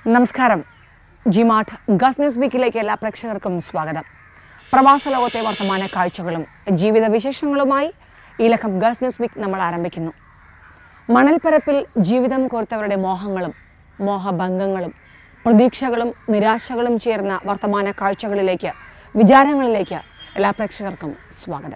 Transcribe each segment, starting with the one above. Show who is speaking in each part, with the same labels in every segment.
Speaker 1: നമസ്കാരം. G-Mart Gulf news വീക്കിലേക്ക് എല്ലാ പ്രേക്ഷകർക്കും സ്വാഗതം. പ്രവാസ ലോകത്തെ വർത്തമാന കാഴ്ചകളും ജീവിത വിശേഷങ്ങളുമായി ഈ ലക്കം ഗൾഫ് ന്യൂസ് വീക്ക് നമ്മൾ ആരംഭിക്കുന്നു. മണൽപ്പരപ്പിൽ ജീവിതം കോർത്തവരുടെ മോഹങ്ങളും മോഹഭംഗങ്ങളും പ്രതീക്ഷകളും നിരാശകളും ചേർന്ന വർത്തമാന കാഴ്ചകളിലേക്ക് വിചാരങ്ങളിലേക്ക് എല്ലാ പ്രേക്ഷകർക്കും സ്വാഗതം.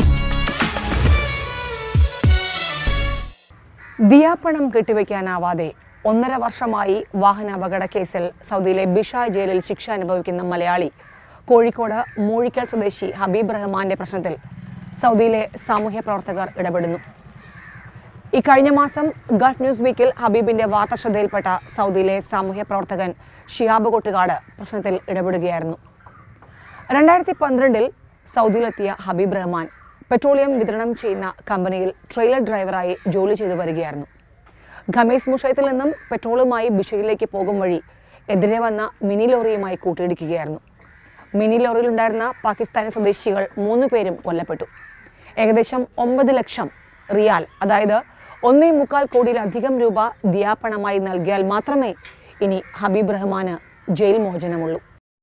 Speaker 1: ദിയാപ്പണം കെട്ടിവയ്ക്കാനാവാതെ 1.5 വർഷമായി വാഹന അപകട കേസിൽ സൗദിയിലെ ബിഷ ജയിലിൽ ശിക്ഷ അനുഭവിക്കുന്ന മലയാളി കോഴിക്കോട് മൂഴിക്കൽ സ്വദേശി ഹബീബ് റഹ്മാന്റെ പ്രശ്നത്തിൽ സൗദിയിലെ സാമൂഹ്യ പ്രവർത്തകർ ഇടപെടുന്നു. ഇക്കഴിഞ്ഞ മാസം ഗൾഫ് ന്യൂസ് വീക്കിൽ ഹബീബിന്റെ വാർത്ത ശ്രദ്ധയിൽപ്പെട്ട സൗദിയിലെ സാമൂഹ്യ പ്രവർത്തകൻ ഷിഹാബ് കൊട്ടുകാട് പ്രശ്നത്തിൽ ഇടപെടുകയായിരുന്നു. 2012 സൗദിയിലെത്തിയ ഹബീബ് റഹ്മാൻ പെട്രോളിയം വിതരണം ചെയ്യുന്ന കമ്പനിയിൽ ട്രെയിലർ ഡ്രൈവറായി ജോലി ചെയ്തു വരികയായിരുന്നു. ഖമീസ് മുഷൈത്തിൽ നിന്നും പെട്രോളുമായി ബിഷയിലേക്ക് പോകും വഴി എതിരെ വന്ന മിനി ലോറിയുമായി കൂട്ടിയിടിക്കുകയായിരുന്നു. മിനി ലോറിയിലുണ്ടായിരുന്ന പാകിസ്ഥാനി സ്വദേശികൾ 3 പേരും കൊല്ലപ്പെട്ടു. ഏകദേശം 9 ലക്ഷം റിയാൽ, അതായത് 1.25 കോടിയിലധികം രൂപ ദിയാപ്പണമായി നൽകിയാൽ മാത്രമേ ഇനി ഹബീബ് റഹ്മാന് ജയിൽ മോചനമുള്ളൂ.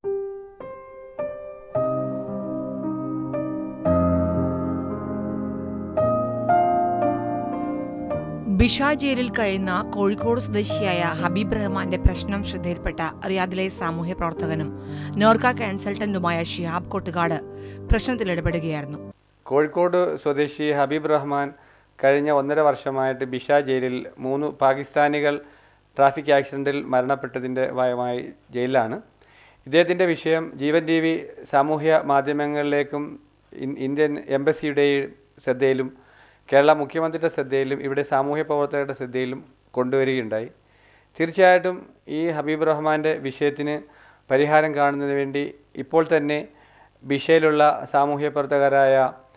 Speaker 1: ബിഷ ജയിലിൽ കഴിയുന്ന കോഴിക്കോട് സ്വദേശിയായ ഹബീബ് റഹ്മാന്റെ പ്രശ്നം ശ്രദ്ധയിൽപ്പെട്ട റിയാദിലെ സാമൂഹ്യ പ്രവർത്തകനും നോർക്ക കൺസൾട്ടന്റുമായ ഷിഹാബ് കൊട്ടുകാട് പ്രശ്നത്തിൽ ഇടപെടുകയായിരുന്നു.
Speaker 2: കോഴിക്കോട് സ്വദേശി ഹബീബ് റഹ്മാൻ കഴിഞ്ഞ 1.5 വർഷമായിട്ട് ബിഷ ജയിലിൽ 3 പാകിസ്ഥാനികൾ ട്രാഫിക് ആക്സിഡന്റിൽ മരണപ്പെട്ടതിൻ്റെ ഭാഗമായി ജയിലിലാണ്. ഇദ്ദേഹത്തിൻ്റെ വിഷയം ജീവൻ TV സാമൂഹ്യ മാധ്യമങ്ങളിലേക്കും ഇന്ത്യൻ എംബസിയുടെ ശ്രദ്ധയിലും കേരള മുഖ്യമന്ത്രിയുടെ ശ്രദ്ധയിലും ഇവിടെ സാമൂഹ്യ പ്രവർത്തകരുടെ ശ്രദ്ധയിലും കൊണ്ടുവരികയുണ്ടായി. തീർച്ചയായിട്ടും ഈ ഹബീബ് റഹ്മാൻ്റെ വിഷയത്തിന് പരിഹാരം കാണുന്നതിന് വേണ്ടി ഇപ്പോൾ തന്നെ ബിഷയിലുള്ള സാമൂഹ്യ പ്രവർത്തകരായ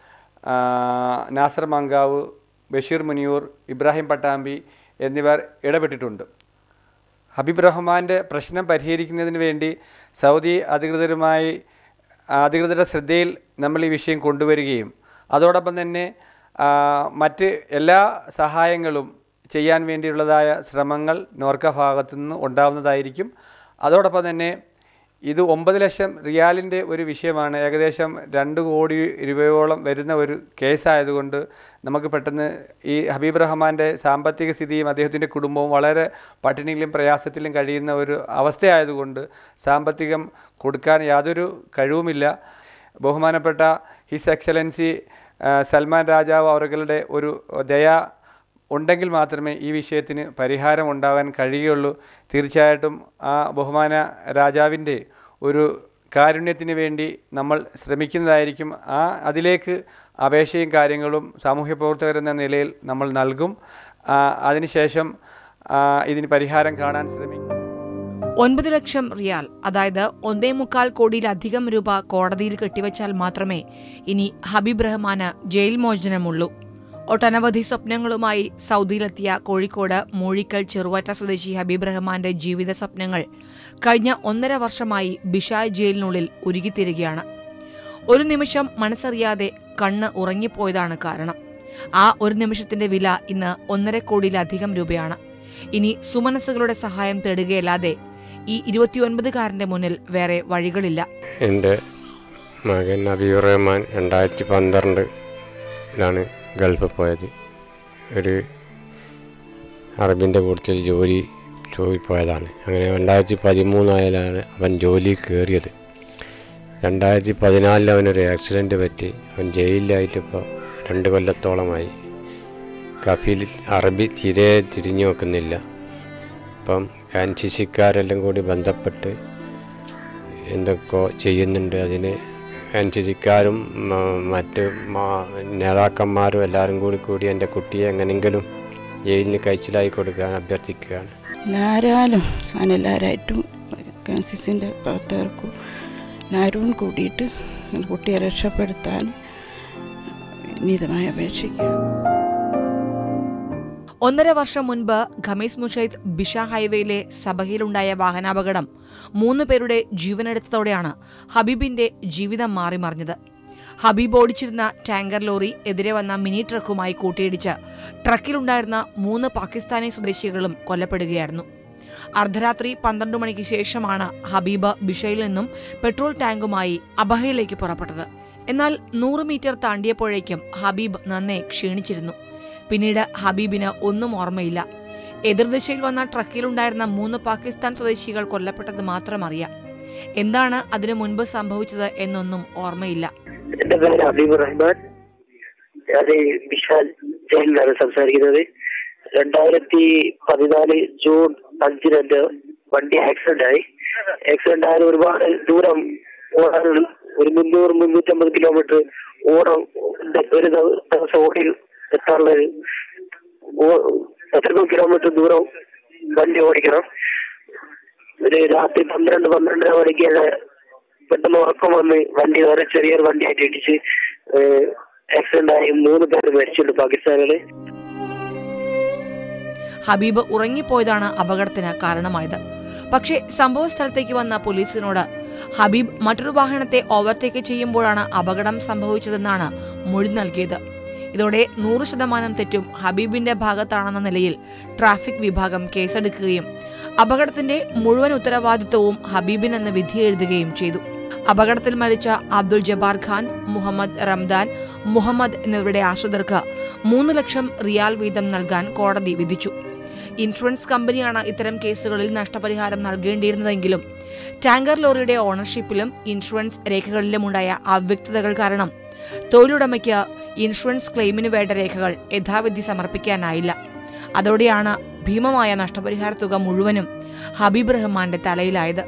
Speaker 2: നാസർ മങ്കാവ്, ബഷീർ മുനിയൂർ, ഇബ്രാഹിം പട്ടാമ്പി എന്നിവർ ഇടപെട്ടിട്ടുണ്ട്. ഹബീബ് റഹ്മാൻ്റെ പ്രശ്നം പരിഹരിക്കുന്നതിന് വേണ്ടി സൗദി അധികൃതരുടെ ശ്രദ്ധയിൽ നമ്മൾ ഈ വിഷയം കൊണ്ടുവരികയും അതോടൊപ്പം തന്നെ മറ്റ് എല്ലാ സഹായങ്ങളും ചെയ്യാൻ വേണ്ടിയുള്ളതായ ശ്രമങ്ങൾ നോർക്ക ഭാഗത്തു നിന്ന് ഉണ്ടാവുന്നതായിരിക്കും. അതോടൊപ്പം തന്നെ ഇത് 9 ലക്ഷം റിയാലിൻ്റെ ഒരു വിഷയമാണ്. ഏകദേശം 2 കോടി രൂപയോളം വരുന്ന ഒരു കേസായതുകൊണ്ട് നമുക്ക് പെട്ടെന്ന് ഈ ഹബീബ് റഹ്മാൻ്റെ സാമ്പത്തിക സ്ഥിതിയും അദ്ദേഹത്തിൻ്റെ കുടുംബവും വളരെ പട്ടിണിയിലും പ്രയാസത്തിലും കഴിയുന്ന ഒരു അവസ്ഥയായതുകൊണ്ട് സാമ്പത്തികം കൊടുക്കാൻ യാതൊരു കഴിവുമില്ല. ബഹുമാനപ്പെട്ട ഹിസ് എക്സലൻസി സൽമാൻ രാജാവ് അവരുടെ ഒരു ദയ ഉണ്ടെങ്കിൽ മാത്രമേ ഈ വിഷയത്തിന് പരിഹാരം ഉണ്ടാകാൻ കഴിയുകയുള്ളൂ. തീർച്ചയായിട്ടും ആ ബഹുമാന രാജാവിൻ്റെ ഒരു കാരുണ്യത്തിന് വേണ്ടി നമ്മൾ ശ്രമിക്കുന്നതായിരിക്കും. അതിലേക്ക് അപേക്ഷയും കാര്യങ്ങളും സാമൂഹ്യ പ്രവർത്തകരെന്ന നിലയിൽ നമ്മൾ നൽകും. അതിനുശേഷം ഇതിന് പരിഹാരം കാണാൻ ശ്രമിക്കും.
Speaker 1: 9 ലക്ഷം റിയാൽ, അതായത് 1.25 കോടിയിലധികം രൂപ കോടതിയിൽ കെട്ടിവച്ചാൽ മാത്രമേ ഇനി ഹബീബ് റഹ്മാന് ജയിൽ മോചനമുള്ളൂ. ഒട്ടനവധി സ്വപ്നങ്ങളുമായി സൗദിയിലെത്തിയ കോഴിക്കോട് മൂഴിക്കൽ ചെറുവാറ്റ സ്വദേശി ഹബീബ് റഹ്മാന്റെ ജീവിത സ്വപ്നങ്ങൾ കഴിഞ്ഞ 1.5 വർഷമായി ബിഷ ജയിലിനുള്ളിൽ ഉരുകിത്തീരുകയാണ്. ഒരു നിമിഷം മനസ്സറിയാതെ കണ്ണ് ഉറങ്ങിപ്പോയതാണ് കാരണം. ആ ഒരു നിമിഷത്തിന്റെ വില ഇന്ന് 1.5 കോടിയിലധികം രൂപയാണ്. ഇനി സുമനസ്സുകളുടെ സഹായം തേടുകയല്ലാതെ ഈ 29-കാരന്റെ മുന്നിൽ വേറെ വഴികളില്ല.
Speaker 3: എൻ്റെ മകൻ ഹബീബ് റഹ്മാൻ 2012 ഗൾഫിൽ പോയത്. ഒരു അറബിൻ്റെ കൂട്ടത്തിൽ ജോലി പോയതാണ്. അങ്ങനെ 2013 അവൻ ജോലി കയറിയത്. 2014 അവനൊരു ആക്സിഡൻറ്റ് പറ്റി അവൻ ജയിലിലായിട്ടിപ്പോൾ 2 കൊല്ലത്തോളമായി. കഫീൽ അറബി തീരെ തിരിഞ്ഞു നോക്കുന്നില്ല. അപ്പം എൻസിസിക്കാരെല്ലാം കൂടി ബന്ധപ്പെട്ട് എന്തൊക്കെ ചെയ്യുന്നുണ്ട്. അതിന് എൻസിസിക്കാരും മറ്റ് നേതാക്കന്മാരും എല്ലാവരും കൂടി എൻ്റെ കുട്ടിയെ എങ്ങനെയെങ്കിലും ജയിലിന് കഴിച്ചിലായി കൊടുക്കാൻ അഭ്യർത്ഥിക്കുകയാണ്.
Speaker 4: എല്ലാവരായിട്ടും എൻസിസിൻ്റെ പ്രവർത്തകർക്കും എല്ലാവരും കൂടിയിട്ട് കുട്ടിയെ രക്ഷപ്പെടുത്താൻ നീതമായി അപേക്ഷിക്കുകയാണ്.
Speaker 1: 1.5 വർഷം മുൻപ് ഖമീസ് മുഷൈത്ത് ബിഷ ഹൈവേയിലെ സബഹയിലുണ്ടായ വാഹനാപകടം 3 പേരുടെ ജീവനെടുത്തതോടെയാണ് ഹബീബിന്റെ ജീവിതം മാറിമറിഞ്ഞത്. ഹബീബ് ഓടിച്ചിരുന്ന ടാങ്കർ ലോറി എതിരെ വന്ന മിനി ട്രക്കുമായി കൂട്ടിയിടിച്ച് ട്രക്കിലുണ്ടായിരുന്ന 3 പാകിസ്ഥാനി സ്വദേശികളും കൊല്ലപ്പെടുകയായിരുന്നു. അർദ്ധരാത്രി 12 മണിക്ക് ശേഷമാണ് ഹബീബ് ബിഷയിൽ നിന്നും പെട്രോൾ ടാങ്കുമായി അബഹയിലേക്ക് പുറപ്പെട്ടത്. എന്നാൽ 100 മീറ്റർ താണ്ടിയപ്പോഴേക്കും ഹബീബ് നന്നേ ക്ഷീണിച്ചിരുന്നു. പിന്നീട് ഹബീബിന് ഒന്നും ഓർമ്മയില്ല. എതിർദിശയിൽ വന്ന ട്രക്കിലുണ്ടായിരുന്ന 3 പാകിസ്ഥാൻ സ്വദേശികൾ കൊല്ലപ്പെട്ടത് മാത്രം അറിയാം. എന്താണ് അതിനു മുൻപ് സംഭവിച്ചത് എന്നൊന്നും ഓർമ്മയില്ല.
Speaker 5: എന്റെ പേര് ഹബീബ് റഹ്മാൻ. ഞാൻ ബിഷാൽ ജയിലിലാണ് സംസാരിക്കുന്നത്. 2014 ജൂൺ 5 എന്റെ വണ്ടി ആക്സിഡന്റ് ആയി. ആക്സിഡന്റ് ആയാലും ഒരുപാട് ദൂരം ഓടാനുള്ള ഒരു 300-350 കിലോമീറ്റർ ഒരു ദിവസം ഓടി എത്താനുള്ള എത്ര കിലോമീറ്റർ ദൂരം വണ്ടി ഓടിക്കണം. ഒരു രാത്രി 12-12:30 മണിക്ക് പെട്ടെന്ന് ഉറക്കം വന്ന് വണ്ടി വേറെ ചെറിയൊരു വണ്ടിയായിട്ട് ഇടിച്ച് ആക്സിഡന്റ് ആയി 3 പേര് മരിച്ചിട്ടുണ്ട് പാകിസ്ഥാനില്.
Speaker 1: ഹബീബ് ഉറങ്ങിപ്പോയതാണ് അപകടത്തിന് കാരണമായത്. പക്ഷേ സംഭവ സ്ഥലത്തേക്ക് വന്ന പോലീസിനോട് ഹബീബ് മറ്റൊരു വാഹനത്തെ ഓവർടേക്ക് ചെയ്യുമ്പോഴാണ് അപകടം സംഭവിച്ചതെന്നാണ് മൊഴി നൽകിയത്. ഇതോടെ 100% തെറ്റും ഹബീബിന്റെ ഭാഗത്താണെന്ന നിലയിൽ ട്രാഫിക് വിഭാഗം കേസെടുക്കുകയും അപകടത്തിന്റെ മുഴുവൻ ഉത്തരവാദിത്വവും ഹബീബിനെന്ന് വിധിയെഴുതുകയും ചെയ്തു. അപകടത്തിൽ മരിച്ച അബ്ദുൾ ജബ്ബാർ ഖാൻ, മുഹമ്മദ് റംദാൻ, മുഹമ്മദ് എന്നിവരുടെ ആശ്രിതർക്ക് 3 ലക്ഷം റിയാൽ വീതം നൽകാൻ കോടതി വിധിച്ചു. ഇൻഷുറൻസ് കമ്പനിയാണ് ഇത്തരം കേസുകളിൽ നഷ്ടപരിഹാരം നൽകേണ്ടിയിരുന്നതെങ്കിലും ടാങ്കർ ലോറിയുടെ ഓണർഷിപ്പിലും ഇൻഷുറൻസ് രേഖകളിലുമുണ്ടായ അവ്യക്തതകൾ കാരണം തൊഴിലുടമയ്ക്ക് ഇൻഷുറൻസ് ക്ലെയിമിന് വേണ്ട രേഖകൾ യഥാവിധി സമർപ്പിക്കാനായില്ല. അതോടെയാണ് ഭീമമായ നഷ്ടപരിഹാര തുക മുഴുവനും ഹബീബ് റഹ്മാന്റെ തലയിലായത്.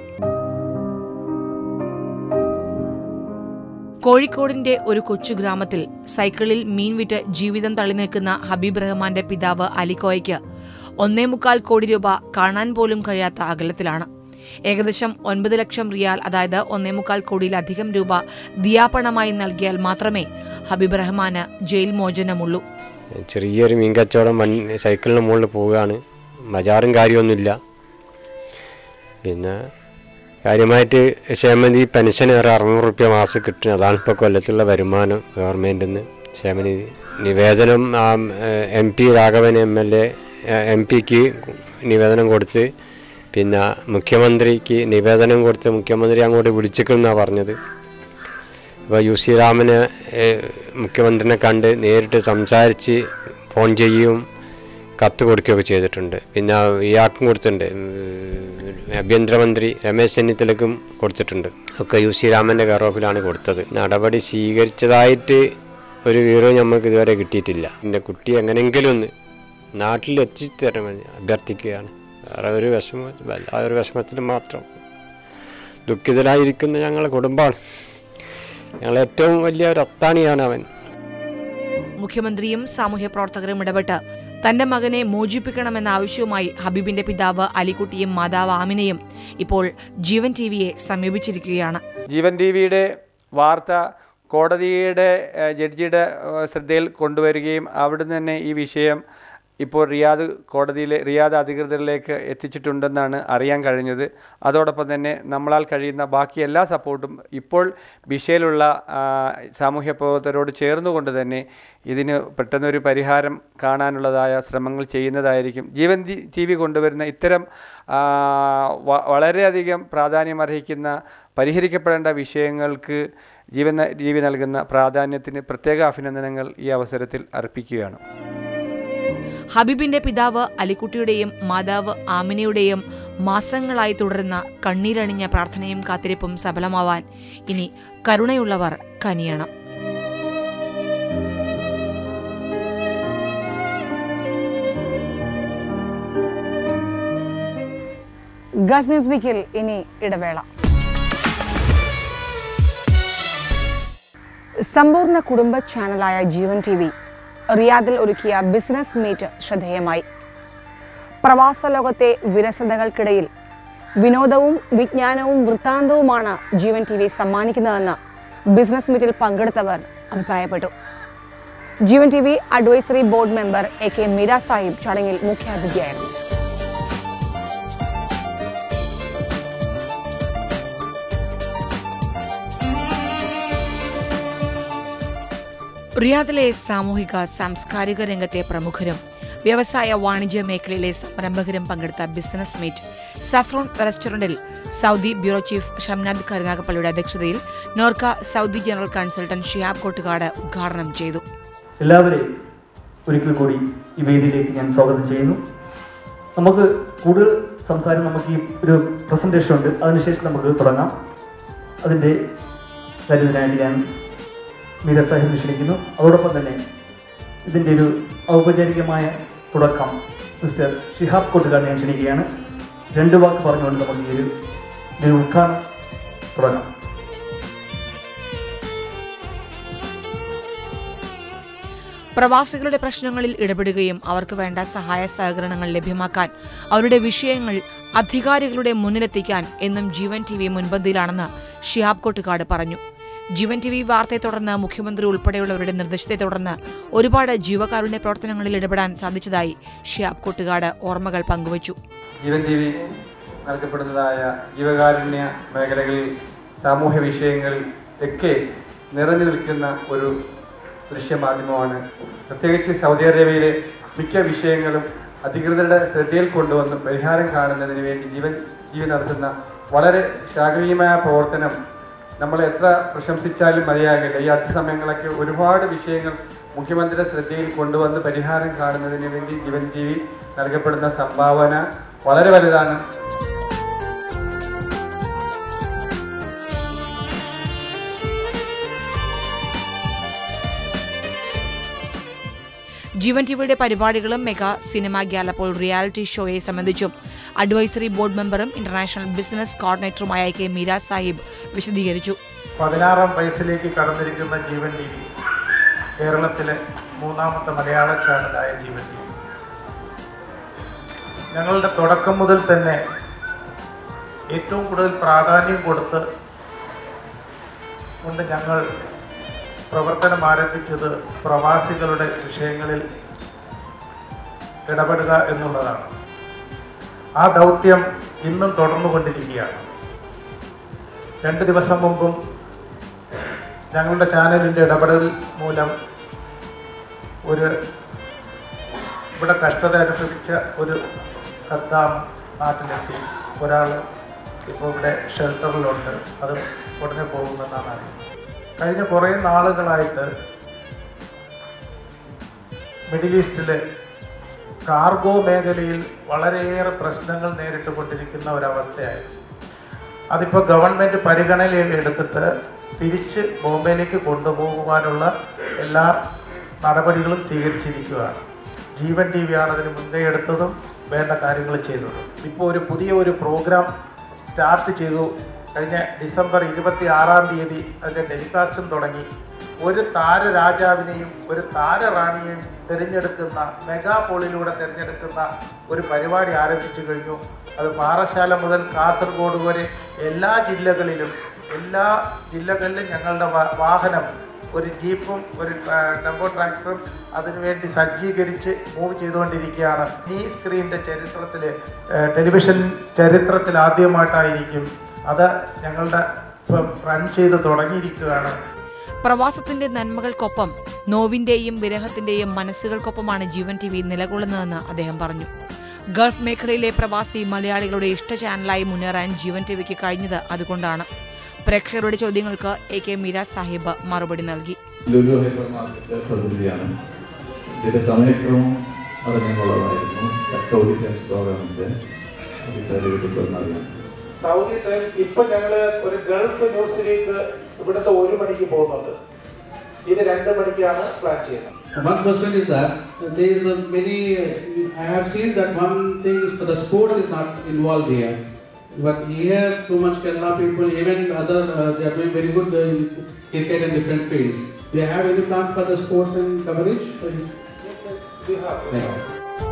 Speaker 1: കോഴിക്കോടിന്റെ ഒരു കൊച്ചു ഗ്രാമത്തിൽ സൈക്കിളിൽ മീൻ വിറ്റ് ജീവിതം തള്ളി നിൽക്കുന്ന ഹബീബ് റഹ്മാന്റെ പിതാവ് അലിക്കോയ്ക്ക് 1.25 കോടി രൂപ കാണാൻ പോലും കഴിയാത്ത അകലത്തിലാണ്. ഏകദേശം 9 ലക്ഷം റിയാൽ, അതായത് 1.25 കോടിയിലധികം രൂപ ദിയാപണമായി നൽകിയാൽ മാത്രമേ ഹബീബ് റഹ്മാന് ജയിൽ മോചനമുള്ളൂ.
Speaker 3: ചെറിയൊരു മീൻ കച്ചവടം സൈക്കിളിന് മുകളിൽ പോവുകയാണ്. മജാറും കാര്യമൊന്നുമില്ല. പിന്നെ കാര്യമായിട്ട് ക്ഷേമനിധി പെൻഷൻ ഒരു 600 റുപ്യ മാസം കിട്ടും. അതാണ് ഇപ്പോൾ കൊല്ലത്തുള്ള വരുമാനം ഗവൺമെൻറ്റിൽ നിന്ന്. ക്ഷേമനിധി നിവേദനം MP രാഘവൻ MLA MP-ക്ക് നിവേദനം കൊടുത്ത്, പിന്നെ മുഖ്യമന്ത്രിക്ക് നിവേദനം കൊടുത്ത് മുഖ്യമന്ത്രി അങ്ങോട്ട് വിളിച്ചിട്ടെന്നാണ് പറഞ്ഞത്. അപ്പോൾ UC രാമനെ മുഖ്യമന്ത്രിനെ കണ്ട് നേരിട്ട് സംസാരിച്ച് ഫോൺ ചെയ്യുകയും കത്ത് കൊടുക്കുകയൊക്കെ ചെയ്തിട്ടുണ്ട്. പിന്നെ ഇയാൾക്കും കൊടുത്തിട്ടുണ്ട്, ആഭ്യന്തരമന്ത്രി രമേശ് ചെന്നിത്തലയ്ക്കും കൊടുത്തിട്ടുണ്ട്. ഒക്കെ UC രാമൻ്റെ കെയർ ഓഫിലാണ് കൊടുത്തത്. നടപടി സ്വീകരിച്ചതായിട്ട് ഒരു വിവരവും നമുക്ക് ഇതുവരെ കിട്ടിയിട്ടില്ല. എൻ്റെ കുട്ടി എങ്ങനെയെങ്കിലും ഒന്ന് നാട്ടിലെത്തിത്തരമെന്ന് അഭ്യർത്ഥിക്കുകയാണ്. വേറെ ഒരു വിഷമത്തിൽ മാത്രം ദുഃഖിതരായിരിക്കുന്ന ഞങ്ങളുടെ കുടുംബമാണ്. ഞങ്ങൾ ഏറ്റവും വലിയ ഒരു അത്താണിയാണ് അവൻ.
Speaker 1: മുഖ്യമന്ത്രിയും സാമൂഹ്യ പ്രവർത്തകരും ഇടപെട്ട് തന്റെ മകനെ മോചിപ്പിക്കണമെന്ന ആവശ്യവുമായി ഹബീബിന്റെ പിതാവ് അലിക്കുട്ടിയും മാതാവ് ആമിനയും ഇപ്പോൾ ജീവൻ TVയെ സമീപിച്ചിരിക്കുകയാണ്.
Speaker 2: ജീവൻ TVയുടെ വാർത്ത കോടതിയുടെ ജഡ്ജിയുടെ ശ്രദ്ധയിൽ കൊണ്ടുവരികയും അവിടുന്ന് തന്നെ ഈ വിഷയം ഇപ്പോൾ റിയാദ് അധികൃതരിലേക്ക് എത്തിച്ചിട്ടുണ്ടെന്നാണ് അറിയാൻ കഴിഞ്ഞത്. അതോടൊപ്പം തന്നെ നമ്മളാൽ കഴിയുന്ന ബാക്കി എല്ലാ സപ്പോർട്ടും ഇപ്പോൾ ബിഷയിലുള്ള സാമൂഹ്യ പ്രവർത്തകരോട് ചേർന്നുകൊണ്ട് തന്നെ ഇതിന് പെട്ടെന്നൊരു പരിഹാരം കാണാനുള്ളതായ ശ്രമങ്ങൾ ചെയ്യുന്നതായിരിക്കും. ജീവൻ TV കൊണ്ടുവരുന്ന ഇത്തരം വളരെയധികം പ്രാധാന്യമർഹിക്കുന്ന പരിഹരിക്കപ്പെടേണ്ട വിഷയങ്ങൾക്ക് ജീവൻ TV നൽകുന്ന പ്രാധാന്യത്തിന് പ്രത്യേക അഭിനന്ദനങ്ങൾ ഈ അവസരത്തിൽ അർപ്പിക്കുകയാണ്.
Speaker 1: ഹബീബിന്റെ പിതാവ് അലിക്കുട്ടിയുടെയും മാതാവ് ആമിനയുടെയും മാസങ്ങളായി തുടരുന്ന കണ്ണീരണിഞ്ഞ പ്രാർത്ഥനയും കാത്തിരിപ്പും സഫലമാവാൻ ഇനി കരുണയുള്ളവർ കനിയണം.
Speaker 6: ഗൾഫ് ന്യൂസ് വീക്കിൽ ഇനി ഇടവേള. സമ്പൂർണ്ണ കുടുംബ ചാനലായ ജീവൻ TV റിയാദിൽ ഒരുക്കിയ ബിസിനസ് മീറ്റ് ശ്രദ്ധേയമായി. പ്രവാസ ലോകത്തെ വിരസതകൾക്കിടയിൽ വിനോദവും വിജ്ഞാനവും വൃത്താന്തവുമാണ് ജീവൻ TV സമ്മാനിക്കുന്നതെന്ന് ബിസിനസ് മീറ്റിൽ പങ്കെടുത്തവർ അഭിപ്രായപ്പെട്ടു. Jeevan TV advisory board member AK Meera Sahib ചടങ്ങിൽ മുഖ്യാതിഥിയായിരുന്നു.
Speaker 1: റിയാദിലെ സാമൂഹിക സാംസ്കാരിക രംഗത്തെ പ്രമുഖരും വ്യവസായ വാണിജ്യ മേഖലയിലെ സംരംഭകരും പങ്കെടുത്ത ബിസിനസ് മീറ്റ് സഫ്രോൺ റെസ്റ്റോറന്റിൽ സൗദി ബ്യൂറോ ചീഫ് ഷംനാദ് കരുനാഗപ്പള്ളിയുടെ അധ്യക്ഷതയിൽ Norka Saudi general consultant Shihab Kottukad ഉദ്ഘാടനം ചെയ്തു.
Speaker 7: എല്ലാവരെയും ഒരിക്കൽ കൂടി ഈ വേദിയിലേക്ക് ഞാൻ സ്വാഗതം ചെയ്യുന്നു. നമുക്ക് കൂടുതൽ സംസാരം നമുക്ക് ഈ ഒരു പ്രസന്റേഷൻ ഉണ്ട്, അതിനുശേഷം നമുക്ക് തുടങ്ങാം. അതിൻ്റെ കാര്യത്തിനായിട്ട് ഞാൻ മീര സാഹിബ് ക്ഷണിക്കുന്നു. അതോടൊപ്പം തന്നെ ഇതിൻ്റെ ഒരു ഔപചാരികമായ തുടക്കം മിസ്റ്റർ ഷിഹാബ് കോട്ടുകാരനെ ഞാൻ ക്ഷണിക്കുകയാണ്. 2 വാക്ക് പറഞ്ഞുകൊണ്ട് നമുക്ക് ഈ ഒരു ഉദ്ഘാടനം തുടങ്ങാം.
Speaker 1: പ്രവാസികളുടെ പ്രശ്നങ്ങളിൽ ഇടപെടുകയും അവർക്ക് വേണ്ട സഹായ സഹകരണങ്ങൾ ലഭ്യമാക്കാൻ അവരുടെ വിഷയങ്ങൾ അധികാരികളുടെ മുന്നിലെത്തിക്കാൻ എന്നും ജീവൻ TV മുൻപന്തിയിലാണെന്ന് ഷിഹാബ് കോട്ടുകാട് പറഞ്ഞു. ജീവൻ TV വാർത്തയെ തുടർന്ന് മുഖ്യമന്ത്രി ഉൾപ്പെടെയുള്ളവരുടെ നിർദ്ദേശത്തെ തുടർന്ന് ഒരുപാട് ജീവകാരുണ്യ പ്രവർത്തനങ്ങളിൽ ഇടപെടാൻ സാധിച്ചതായി ഷിഹാബ് കോട്ടുകാട് ഓർമ്മകൾ പങ്കുവച്ചു.
Speaker 2: ജീവൻ TV നൽകപ്പെടുന്നതായ ജീവകാരുണ്യ മേഖലകളിൽ സാമൂഹ്യ വിഷയങ്ങൾ ഒക്കെ നിറഞ്ഞു നിൽക്കുന്ന ഒരു ദൃശ്യമാധ്യമമാണ്. പ്രത്യേകിച്ച് സൗദി അറേബ്യയിലെ മിക്ക വിഷയങ്ങളും അധികൃതരുടെ ശ്രദ്ധയിൽ കൊണ്ടുവന്ന് പരിഹാരം കാണുന്നതിന് വേണ്ടി ജീവൻ TV നടത്തുന്ന വളരെ ശാഖനീയമായ പ്രവർത്തനം നമ്മൾ എത്ര പ്രശംസിച്ചാലും മതിയാകില്ല. ഈ അടുത്ത സമയങ്ങളൊക്കെ ഒരുപാട് വിഷയങ്ങൾ മുഖ്യമന്ത്രിയുടെ ശ്രദ്ധയിൽ കൊണ്ടുവന്ന് പരിഹാരം കാണുന്നതിന് വേണ്ടി ജീവൻ TV നൽകപ്പെടുന്ന സംഭാവന വളരെ വലുതാണ്.
Speaker 1: ജീവൻ TVയുടെ പരിപാടികളും മെഗാ സിനിമ ഗ്യാലപ്പോൾ റിയാലിറ്റി ഷോയെ സംബന്ധിച്ചും അഡ്വൈസറി ബോർഡ് മെമ്പറും ഇന്റർനാഷണൽ ബിസിനസ് കോർഡിനേറ്ററുമായ കെ മീര സാഹിബ് വിശദീകരിച്ചു.
Speaker 8: 16ാം വയസ്സിലേക്ക് കടന്നിരിക്കുന്ന ജീവൻ TV കേരളത്തിലെ 3ാമത്തെ മലയാള ചാനലായ ജീവൻ TV ഞങ്ങളുടെ തുടക്കം മുതൽ തന്നെ ഏറ്റവും കൂടുതൽ പ്രാധാന്യം കൊടുത്ത് കൊണ്ട് ഞങ്ങൾ പ്രവർത്തനം ആരംഭിച്ചത് പ്രവാസികളുടെ വിഷയങ്ങളിൽ ഇടപെടുക എന്നുള്ളതാണ്. ആ ദൗത്യം ഇന്നും തുടർന്നുകൊണ്ടിരിക്കുകയാണ്. 2 ദിവസം മുമ്പും ഞങ്ങളുടെ ചാനലിൻ്റെ ഇടപെടൽ മൂലം ഇവിടെ കഷ്ടത അനുഭവിച്ച ഒരു ഖദ്ദാം നാട്ടിലെത്തി. ഒരാൾ ഇപ്പോൾ ഇവിടെ ഷെൽട്ടറിലുണ്ട്. അത് ഉടനെ പോകുമെന്നാണ് അറിയുന്നത്. കഴിഞ്ഞ കുറേ നാളുകളായിട്ട് മിഡിൽ ഈസ്റ്റിലെ കാർഗോ മേഖലയിൽ വളരെയേറെ പ്രശ്നങ്ങൾ നേരിട്ടുകൊണ്ടിരിക്കുന്ന ഒരവസ്ഥയായിരുന്നു. അതിപ്പോൾ ഗവൺമെൻറ് പരിഗണനയിൽ എടുത്തിട്ട് തിരിച്ച് ബോംബെയിലേക്ക് കൊണ്ടുപോകുവാനുള്ള എല്ലാ നടപടികളും സ്വീകരിച്ചിരിക്കുകയാണ്. ജീവൻ TV ആണ് അതിന് മുൻകൈ എടുത്തതും വേണ്ട കാര്യങ്ങൾ ചെയ്തതും. ഇപ്പോൾ ഒരു പുതിയ പ്രോഗ്രാം സ്റ്റാർട്ട് ചെയ്തു. കഴിഞ്ഞ ഡിസംബർ 26-ാം തീയതി അതിൻ്റെ ടെലികാസ്റ്റും തുടങ്ങി. ഒരു താരരാജാവിനെയും ഒരു താരറാണിയെയും തിരഞ്ഞെടുക്കുന്ന മെഗാ പോളിലൂടെ തിരഞ്ഞെടുക്കുന്ന ഒരു പരിപാടി ആരംഭിച്ചു കഴിഞ്ഞു. അത് പാറശാല മുതൽ കാസർഗോഡ് വരെ എല്ലാ ജില്ലകളിലും ഞങ്ങളുടെ വാഹനം, ഒരു ജീപ്പും ഒരു ടെമ്പോ ട്രാക്ടറും അതിനുവേണ്ടി സജ്ജീകരിച്ച് മൂവ് ചെയ്തുകൊണ്ടിരിക്കുകയാണ്. ഈ സ്ക്രീനിൻ്റെ ചരിത്രത്തിൽ, ടെലിവിഷൻ ചരിത്രത്തിൽ ആദ്യമായിട്ടായിരിക്കും അത് ഞങ്ങളുടെ റൺ ചെയ്ത് തുടങ്ങിയിരിക്കുകയാണ്.
Speaker 1: പ്രവാസത്തിന്റെ നന്മകൾക്കൊപ്പം നോവിന്റെയും വിരഹത്തിന്റെയും മനസ്സുകൾക്കൊപ്പമാണ് ജീവൻ TV നിലകൊള്ളുന്നതെന്ന് അദ്ദേഹം പറഞ്ഞു. ഗൾഫ് മേഖലയിലെ പ്രവാസി മലയാളികളുടെ ഇഷ്ട ചാനലായി മുന്നേറാൻ ജീവൻ TVക്ക് കഴിഞ്ഞത് അതുകൊണ്ടാണ്. പ്രേക്ഷകരുടെ ചോദ്യങ്ങൾക്ക് AK മീര സാഹിബ് മറുപടി നൽകി.
Speaker 8: സൗദി ടൈം ഇപ്പൊ ഞങ്ങള് ഒരു ഗൾഫ് ന്യൂസിലേക്ക് ഇവിടുത്തെ 1 മണിക്ക് പോകുന്നുണ്ട്. ഇത് 2 മണിക്കാണ് പ്ലാൻ ചെയ്യുന്നത്.
Speaker 9: One question is that there is many. I have seen that one thing is for the sports is not involved here. But here too much Kerala people, even other they are doing very good in cricket and different fields. Do you have any plan for the sports and coverage?
Speaker 8: Yes, we have.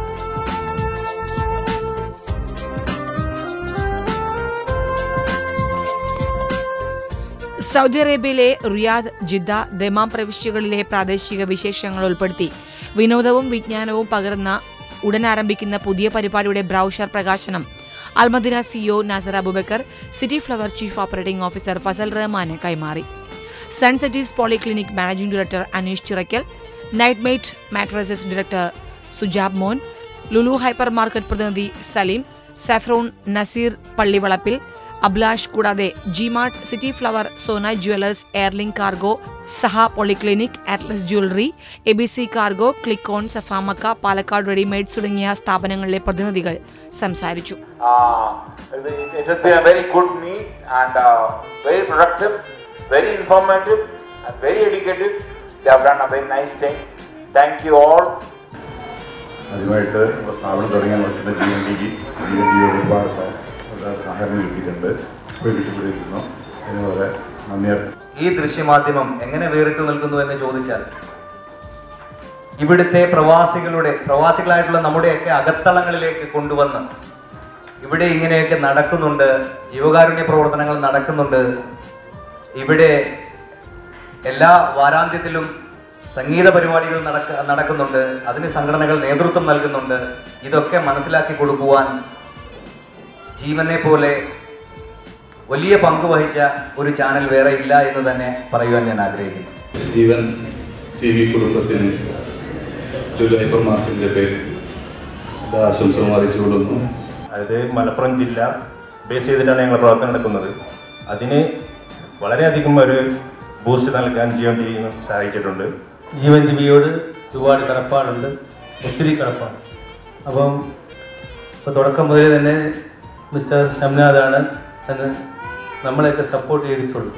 Speaker 1: Saudi അറേബ്യയിലെ Riyadh, Jeddah, Dammam പ്രവിശ്യകളിലെ പ്രാദേശിക വിശേഷങ്ങൾ ഉൾപ്പെടുത്തി വിനോദവും വിജ്ഞാനവും പകർന്ന ഉടൻ ആരംഭിക്കുന്ന പുതിയ പരിപാടിയുടെ ബ്രൗഷർ പ്രകാശനം Al Madina CEO Nasar Abubakar City Flower chief operating officer Fazal റഹ്മാന് കൈമാറി. Sun Cities polyclinic managing director Aneesh Chirakkal, Night Mate Mattresses director Sujab Mon, Lulu Hyper Market പ്രതിനിധി സലീം, സാഫ്രോൺ നസീർ പള്ളിവളപ്പിൽ, അഭിലാഷ് കൂടാതെ G Mart, City Flower, Sona Jewellers, Airlink Cargo, Saha Polyclinic, Atlas Jewellery, ABC Cargo, Click On, Safa Makkah, Palakkad Readymades തുടങ്ങിയ സ്ഥാപനങ്ങളിലെ പ്രതിനിധികൾ സംസാരിച്ചു.
Speaker 10: It has been a very good meet and very productive, very informative and very educative. They have done a very nice thing. Thank you all.
Speaker 11: ആദ്യമായിട്ട് സ്ഥാപനം തുടങ്ങിയാൽ മറ്റുള്ള GNTV ഒരുപാട് സഹകരണം കിട്ടിയിട്ടുണ്ട്, കിട്ടിക്കൊണ്ടിരിക്കുന്നു. അതിന് വളരെ നന്ദി.
Speaker 12: ഈ ദൃശ്യമാധ്യമം എങ്ങനെ വേറിട്ട് നിൽക്കുന്നു എന്ന് ചോദിച്ചാൽ ഇവിടുത്തെ പ്രവാസികളായിട്ടുള്ള നമ്മുടെയൊക്കെ അകത്തളങ്ങളിലേക്ക് കൊണ്ടുവന്ന് ഇവിടെ ഇങ്ങനെയൊക്കെ നടക്കുന്നുണ്ട്, ജീവകാരുണ്യ പ്രവർത്തനങ്ങൾ നടക്കുന്നുണ്ട്, ഇവിടെ എല്ലാ വാരാന്ത്യത്തിലും സംഗീത പരിപാടികൾ നടക്കുന്നുണ്ട്, അതിന് സംഘടനകൾ നേതൃത്വം നൽകുന്നുണ്ട്. ഇതൊക്കെ മനസ്സിലാക്കി കൊടുക്കുവാൻ ജീവനെ പോലെ വലിയ പങ്ക് വഹിച്ച ഒരു ചാനൽ വേറെ ഇല്ല എന്ന് തന്നെ പറയുവാൻ ഞാൻ ആഗ്രഹിക്കുന്നു.
Speaker 13: ജീവൻ TV കുടുംബത്തിന് ലുലു ഹൈപ്പർ മാർക്കറ്റിന്റെ പേരിൽ ആശംസകൾ അറിയിച്ചുകൊള്ളുന്നു.
Speaker 14: അതായത് മലപ്പുറം ജില്ല ബേസ് ചെയ്തിട്ടാണ് ഞങ്ങൾ പ്രവർത്തനം നടക്കുന്നത്. അതിന് വളരെയധികം ഒരു ബൂസ്റ്റ് നൽകാൻ GNTV സഹായിച്ചിട്ടുണ്ട്.
Speaker 15: GNTVയോട് ഒരുപാട് കടപ്പാടുണ്ട്, ഒത്തിരി കടപ്പാട്. അപ്പോൾ തുടക്കം മുതലേ തന്നെ മിസ്റ്റർ ഷംനാഥാണ് തന്നെ നമ്മളെയൊക്കെ സപ്പോർട്ട് ചെയ്തിട്ടുള്ളൂ.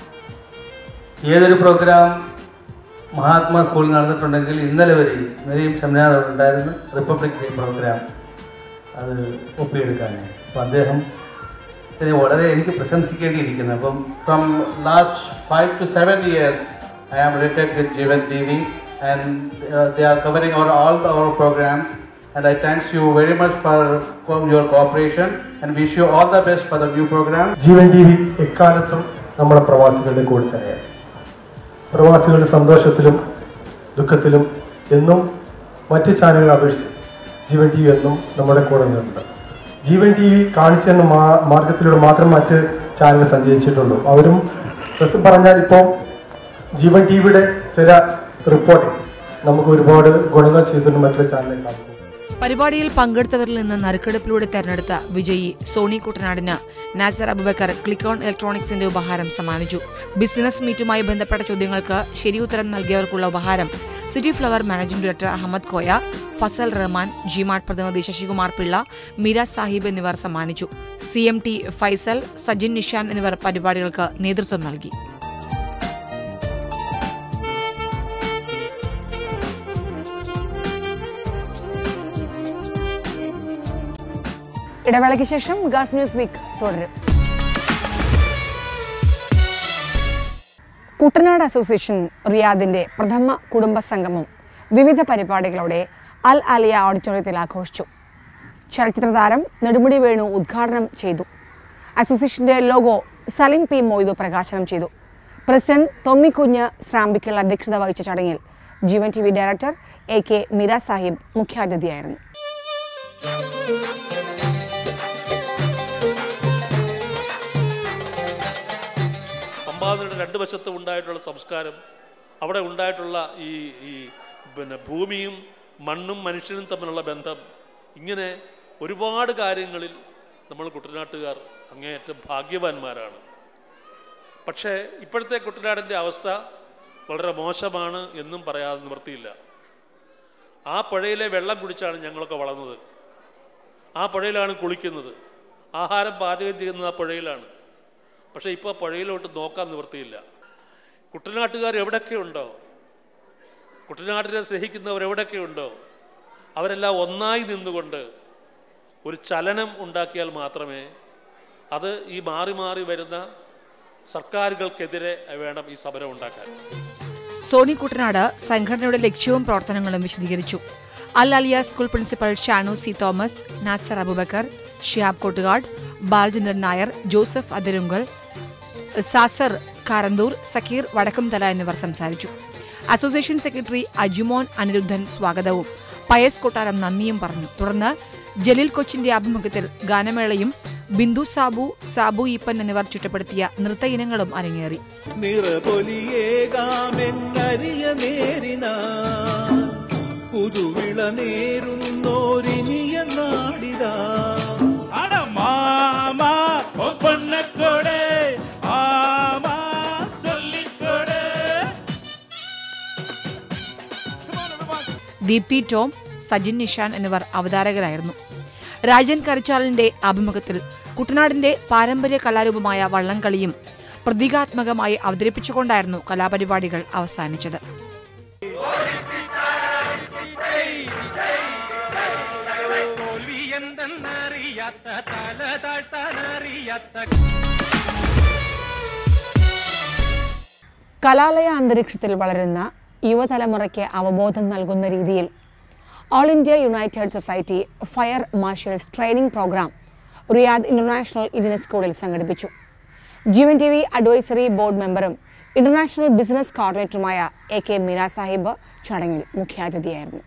Speaker 15: ഏതൊരു പ്രോഗ്രാം മഹാത്മാ സ്കൂളിൽ നടന്നിട്ടുണ്ടെങ്കിൽ ഇന്നലെയും ഷംനാഥ് ഉണ്ടായിരുന്ന റിപ്പബ്ലിക് ഡേ പ്രോഗ്രാം അത് ഒപ്പിയെടുക്കാനായി. അപ്പോൾ അദ്ദേഹം വളരെ എനിക്ക് പ്രശംസിക്കേണ്ടിയിരിക്കുന്നു. അപ്പം from last 5 to 7 years I am related with GNTV and they are covering all our programs and I thank you very much for your cooperation and wish you all the best for the new program.
Speaker 16: GNTV എക്കാലത്തും നമ്മുടെ പ്രവാസികളുടെ കൂടെ തന്നെയാണ്. പ്രവാസികളുടെ സന്തോഷത്തിലും ദുഃഖത്തിലും എന്നും മറ്റ് ചാനലുകളെ അപേക്ഷിച്ച് GNTV എന്നും നമ്മുടെ കൂടെ നിന്നുണ്ട്. GNTV കാണിച്ചു തന്ന മാർഗത്തിലൂടെ മാത്രം മറ്റ് ചാനലുകൾ സഞ്ചരിച്ചിട്ടുള്ളൂ. അവരും സത്യം പറഞ്ഞാൽ ഇപ്പോൾ GNTVയുടെ ചില റിപ്പോർട്ടിംഗ് നമുക്ക് ഒരുപാട് ഗുണങ്ങൾ ചെയ്തിട്ടുണ്ട് മറ്റുള്ള ചാനലിൽ.
Speaker 1: പരിപാടിയിൽ പങ്കെടുത്തവരിൽ നിന്ന് നറുക്കെടുപ്പിലൂടെ തെരഞ്ഞെടുത്ത വിജയി സോണി കുട്ടനാടിന് നാസർ അബുബക്കർ ക്ലിക്ക് ഓൺ ഇലക്ട്രോണിക്സിന്റെ ഉപഹാരം സമ്മാനിച്ചു. ബിസിനസ് മീറ്റുമായി ബന്ധപ്പെട്ട ചോദ്യങ്ങൾക്ക് ശരിയുത്തരം നൽകിയവർക്കുള്ള ഉപഹാരം City Flower managing director Ahmed Koya, Fazal Rahman, G Mart പ്രതിനിധി ശശികുമാർ പിള്ള, മീര സാഹിബ് എന്നിവർ സമ്മാനിച്ചു. CMT ഫൈസൽ, സജിൻ നിഷാൻ എന്നിവർ പരിപാടികൾക്ക് നേതൃത്വം നൽകി.
Speaker 6: ഇടവേളയ്ക്ക് ശേഷം ഗൾഫ് ന്യൂസ് വീക്ക് തുടരും. കുട്ടനാട് അസോസിയേഷൻ റിയാദിന്റെ പ്രഥമ കുടുംബ സംഗമം വിവിധ പരിപാടികളോടെ അൽ അലിയ ഓഡിറ്റോറിയത്തിൽ ആഘോഷിച്ചു. ചലച്ചിത്ര താരം നെടുമുടി വേണു ഉദ്ഘാടനം ചെയ്തു. അസോസിയേഷന്റെ ലോഗോ സലിം P. മൊയ്തു പ്രകാശനം ചെയ്തു. പ്രസിഡന്റ് തൊമ്മിക്കുഞ്ഞ് ശ്രാമ്പിക്കൽ അധ്യക്ഷത വഹിച്ച ചടങ്ങിൽ GNTV director AK Meera Sahib മുഖ്യാതിഥിയായിരുന്നു.
Speaker 17: സംവാദങ്ങളുടെ രണ്ട് വശത്തും ഉണ്ടായിട്ടുള്ള സംസ്കാരം, അവിടെ ഉണ്ടായിട്ടുള്ള ഈ ഭൂമിയും മണ്ണും മനുഷ്യനും തമ്മിലുള്ള ബന്ധം, ഇങ്ങനെ ഒരുപാട് കാര്യങ്ങളിൽ നമ്മൾ കുട്ടനാട്ടുകാർ അങ്ങേയറ്റം ഭാഗ്യവാന്മാരാണ്. പക്ഷേ ഇപ്പോഴത്തെ കുട്ടനാടിൻ്റെ അവസ്ഥ വളരെ മോശമാണ് എന്നും പറയാതെ നിവൃത്തിയില്ല. ആ പുഴയിലെ വെള്ളം കുടിച്ചാണ് ഞങ്ങളൊക്കെ വളർന്നത്. ആ പുഴയിലാണ് കുളിക്കുന്നത്, ആഹാരം പാചകം ചെയ്യുന്നത് ആ പുഴയിലാണ്. പക്ഷേ ഇപ്പോൾ പുഴയിലോട്ട് നോക്കാൻ നിവൃത്തിയില്ല. കുട്ടനാട്ടുകാർ എവിടെയൊക്കെ ഉണ്ടോ, കുട്ടനാട്ടിനെ സ്നേഹിക്കുന്നവർ എവിടെയൊക്കെ ഉണ്ടോ, അവരെല്ലാം ഒന്നായി നിന്നുകൊണ്ട് ഒരു ചലനം ഉണ്ടാക്കിയാൽ മാത്രമേ അത് ഈ മാറി മാറി വരുന്ന സർക്കാരുകൾക്കെതിരെ വേണം ഈ സമരം ഉണ്ടാക്കാൻ.
Speaker 1: സോണി കുട്ടനാട് സംഘടനയുടെ ലക്ഷ്യവും പ്രവർത്തനങ്ങളും വിശദീകരിച്ചു. Al Aliya school principal Shanu C. Thomas, Nasar Abubakar, Shiyab Kottukad, Balachandran Nair, Joseph Athirunkal, Sasar Karanthur, Zakir Vadakkumthala എന്നിവർ സംസാരിച്ചു. അസോസിയേഷൻ സെക്രട്ടറി അജുമോൻ അനിരുദ്ധൻ സ്വാഗതവും പയസ് കൊട്ടാരം നന്ദിയും പറഞ്ഞു. തുടർന്ന് ജലീൽ കൊച്ചിന്റെ ആഭിമുഖ്യത്തിൽ ഗാനമേളയും ബിന്ദു സാബു ഈപ്പൻ എന്നിവർ ചുറ്റപ്പെടുത്തിയ നൃത്ത ഇനങ്ങളും അരങ്ങേറി.
Speaker 18: പുതുവിള നേരുന്നോരിനിയ നാടിതാ
Speaker 1: ദീപ്തി ടോം, സജിൻ നിഷാൻ എന്നിവർ അവതാരകരായിരുന്നു. രാജൻ കറിച്ചാലിന്റെ ആഭിമുഖ്യത്തിൽ കുട്ടനാടിന്റെ പാരമ്പര്യ കലാരൂപമായ വള്ളംകളിയും പ്രതീകാത്മകമായി അവതരിപ്പിച്ചുകൊണ്ടായിരുന്നു കലാപരിപാടികൾ അവസാനിച്ചത്.
Speaker 6: കലാലയ അന്തരീക്ഷത്തിൽ വളരുന്ന യുവതലമുറയ്ക്ക് അവബോധം നൽകുന്ന രീതിയിൽ All India United Society fire marshals training programme Riyadh international Indian സ്കൂളിൽ സംഘടിപ്പിച്ചു. ജീവൻ TV അഡ്വൈസറി ബോർഡ് മെമ്പറും ഇന്റർനാഷണൽ ബിസിനസ് കോർഡിനേറ്ററുമായ AK മീര സാഹിബ് ചടങ്ങിൽ മുഖ്യാതിഥിയായിരുന്നു.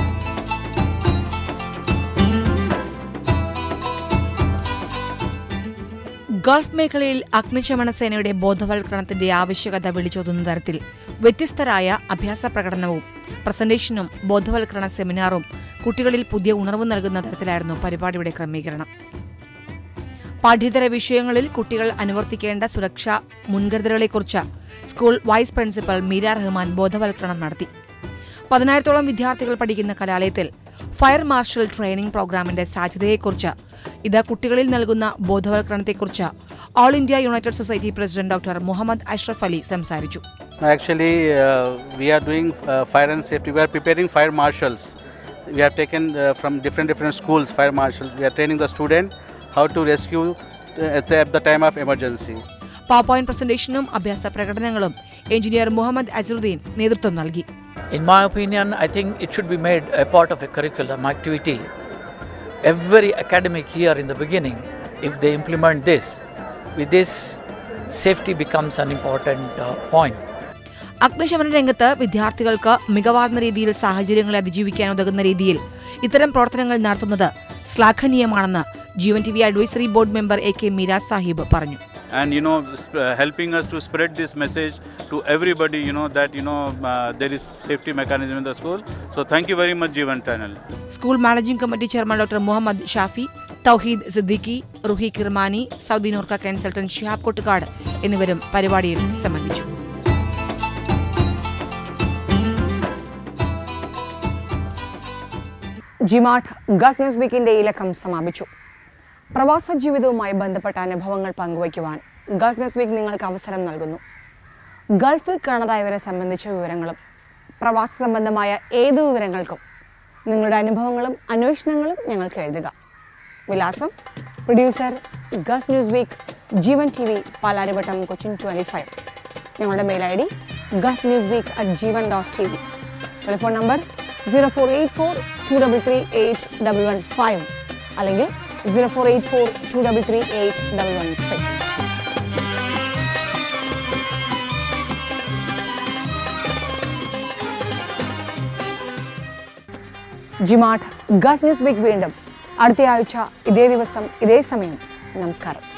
Speaker 1: ഗൾഫ് മേഖലയിൽ അഗ്നിശമന സേനയുടെ ബോധവൽക്കരണത്തിന്റെ ആവശ്യകത വിളിച്ചോതുന്ന തരത്തിൽ വ്യത്യസ്തരായ അഭ്യാസ പ്രകടനവും പ്രസന്റേഷനും ബോധവൽക്കരണ സെമിനാറും കുട്ടികളിൽ പുതിയ ഉണർവ് നൽകുന്ന തരത്തിലായിരുന്നു പരിപാടിയുടെ ക്രമീകരണം. പാഠ്യേതര വിഷയങ്ങളിൽ കുട്ടികൾ അനുവർത്തിക്കേണ്ട സുരക്ഷാ മുൻകരുതലുകളെക്കുറിച്ച് school vice principal Meera Rahman ബോധവൽക്കരണം നടത്തി. 10,000-ഓളം വിദ്യാർത്ഥികൾ പഠിക്കുന്ന കലാലയത്തിൽ ഫയർ മാർഷൽ ട്രെയിനിംഗ് പ്രോഗ്രാമിന്റെ സാധ്യതയെക്കുറിച്ച്, ഇത് കുട്ടികളിൽ നൽകുന്ന ബോധവൽക്കരണത്തെക്കുറിച്ച് All India United Society president doctor Muhammad Ashraf Ali സംസാരിച്ചു.
Speaker 19: Actually, we are doing fire and safety. We are preparing fire marshals. We have taken from different schools fire marshals. We are training the student how to rescue at the time of emergency.
Speaker 1: Power point പ്രസന്റേഷനും അഭ്യാസ പ്രകടനങ്ങളും engineer Muhammad Azharuddin നേതൃത്വം നൽകി.
Speaker 20: In my opinion, I think it should be made a part of a curriculum activity. Every academic year in the beginning, if they implement this, with this, safety becomes an important point.
Speaker 1: അഗ്നിശമന രംഗത്ത് വിദ്യാർത്ഥികൾക്ക് മികവാർന്ന രീതിയിൽ സാഹചര്യങ്ങളെ അതിജീവിക്കാൻ ഉതകുന്ന രീതിയിൽ ഇത്തരം പ്രവർത്തനങ്ങൾ നടത്തുന്നത് ശ്ലാഘനീയമാണെന്ന് Jeevan TV advisory board member AK Meera Sahib പറഞ്ഞു.
Speaker 11: And helping us to spread this message to everybody, that there is safety mechanism in the school. So thank you very much, Jeevan Channel.
Speaker 1: School managing committee chairman doctor Muhammad Shafi, Tauheed Siddiqui, Ruhi Kirmani, Saudi Norka consultant Shihab Kottukad എന്നിവരും പരിപാടിയിൽ സംബന്ധിച്ചു.
Speaker 6: ജിമാട്ട് Gulf news വീക്കിന്റെ ഈ ലക്കം സമാപിച്ചു. പ്രവാസ ജീവിതവുമായി ബന്ധപ്പെട്ട അനുഭവങ്ങൾ പങ്കുവയ്ക്കുവാൻ ഗൾഫ് ന്യൂസ് വീക്ക് നിങ്ങൾക്ക് അവസരം നൽകുന്നു. ഗൾഫിൽ കാണാതായവരെ സംബന്ധിച്ച വിവരങ്ങളും പ്രവാസ സംബന്ധമായ ഏതു വിവരങ്ങൾക്കും നിങ്ങളുടെ അനുഭവങ്ങളും അന്വേഷണങ്ങളും ഞങ്ങൾക്ക് എഴുതുക. വിലാസം: producer, Gulf News Week, Jeevan TV, Palarivattom, Cochin 25. ഞങ്ങളുടെ mail ID gulfnewsweek@jeevan.tv. Telephone number 0484233815 അല്ലെങ്കിൽ 0484233816. ജിമാട്ട് ഗൾഫ് ന്യൂസ് വീക്ക് വീണ്ടും അടുത്തയാഴ്ച ഇതേ ദിവസം ഇതേ സമയം. നമസ്കാരം.